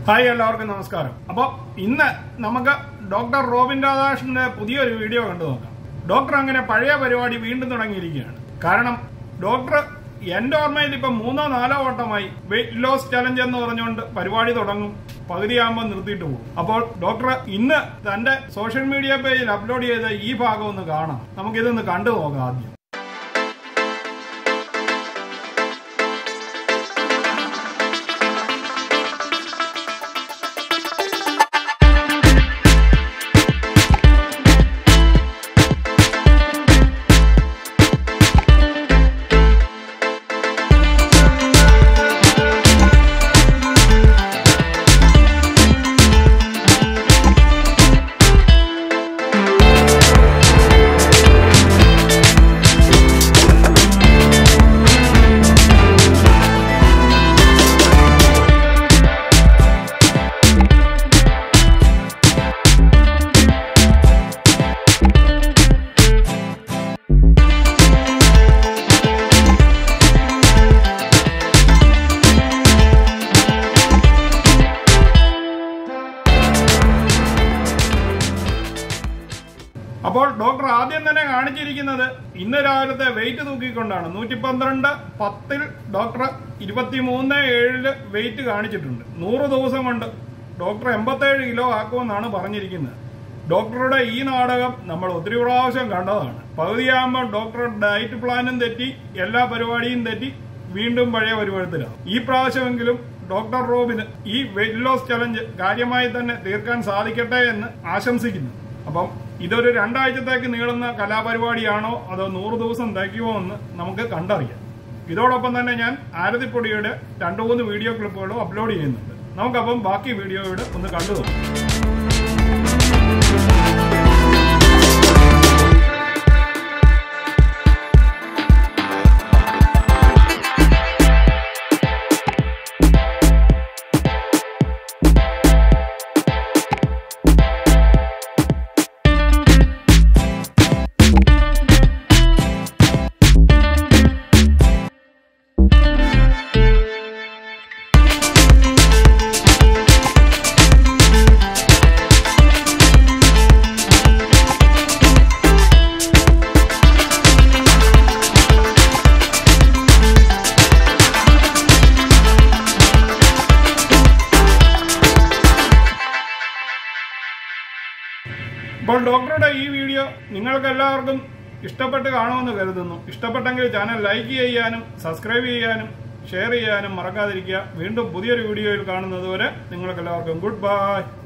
Hi എല്ലാവർക്കും നമസ്കാരം. അപ്പോൾ ഇന്ന് നമുക്ക് ഡോക്ടർ റോബിൻ രാധാകൃഷ്ണന്റെ പുതിയൊരു വീഡിയോ കണ്ടു നോക്കാം. ഡോക്ടർ അങ്ങനെ പഴയ പരിപാടി വീണ്ടും തുടങ്ങിയിരിക്കുകയാണ്. കാരണം ഡോക്ടർ എന്റെ ഓർമ്മയിൽ ഇപ്പം 3-4 വട്ടമായി വെയിറ്റ് ലോസ് ചലഞ്ച് എന്ന് പറഞ്ഞുകൊണ്ട് പരിപാടി തുടങ്ങും, പകുതിയാകുമ്പോൾ നിർത്തിയിട്ട് പോകും. അപ്പോൾ ഡോക്ടർ ഇന്ന് തന്റെ സോഷ്യൽ മീഡിയ പേജിൽ അപ്ലോഡ് ചെയ്ത ഈ ഭാഗം ഒന്ന് കാണാം. നമുക്കിതൊന്ന് കണ്ടു നോക്കാം ആദ്യം. അപ്പോൾ ഡോക്ടർ ആദ്യം തന്നെ കാണിച്ചിരിക്കുന്നത് ഇന്ന് രാവിലത്തെ വെയിറ്റ് തൂക്കിക്കൊണ്ടാണ്. 112-10 ഡോക്ടർ 23-7 വെയിറ്റ് കാണിച്ചിട്ടുണ്ട്. 100 ദിവസം കൊണ്ട് ഡോക്ടർ 87 കിലോ ആക്കുമെന്നാണ് പറഞ്ഞിരിക്കുന്നത്. ഡോക്ടറുടെ ഈ നാടകം നമ്മൾ ഒത്തിരി പ്രാവശ്യം കണ്ടതാണ്. പകുതിയാകുമ്പോൾ ഡോക്ടർ ഡയറ്റ് പ്ലാനും തെറ്റി, എല്ലാ പരിപാടിയും തെറ്റി, വീണ്ടും പഴയ പരിപാടിയിലാവും. ഈ പ്രാവശ്യമെങ്കിലും ഡോക്ടർ റോബിന് ഈ വെയിറ്റ് ലോസ് ചലഞ്ച് കാര്യമായി തന്നെ തീർക്കാൻ സാധിക്കട്ടെ എന്ന് ആശംസിക്കുന്നു. അപ്പം ഇതൊരു 2 ആഴ്ചത്തേക്ക് നീളുന്ന കലാപരിപാടിയാണോ അതോ 100 ദിവസം തയ്ക്കുമോ എന്ന് നമുക്ക് കണ്ടറിയാം. ഇതോടൊപ്പം തന്നെ ഞാൻ ആരതിപ്പൊടിയുടെ 2-3 വീഡിയോ ക്ലിപ്പുകളും അപ്ലോഡ് ചെയ്യുന്നുണ്ട്. നമുക്കപ്പം ബാക്കി വീഡിയോയുടെ ഒന്ന് കണ്ടു നോക്കാം. അപ്പോൾ ഡോക്ടറുടെ ഈ വീഡിയോ നിങ്ങൾക്ക് എല്ലാവർക്കും ഇഷ്ടപ്പെട്ട് കാണുമെന്ന് കരുതുന്നു. ഇഷ്ടപ്പെട്ടെങ്കിൽ ചാനൽ ലൈക്ക് ചെയ്യാനും സബ്സ്ക്രൈബ് ചെയ്യാനും ഷെയർ ചെയ്യാനും മറക്കാതിരിക്കുക. വീണ്ടും പുതിയൊരു വീഡിയോയിൽ കാണുന്നതുവരെ നിങ്ങൾക്ക് എല്ലാവർക്കും ഗുഡ് ബൈ.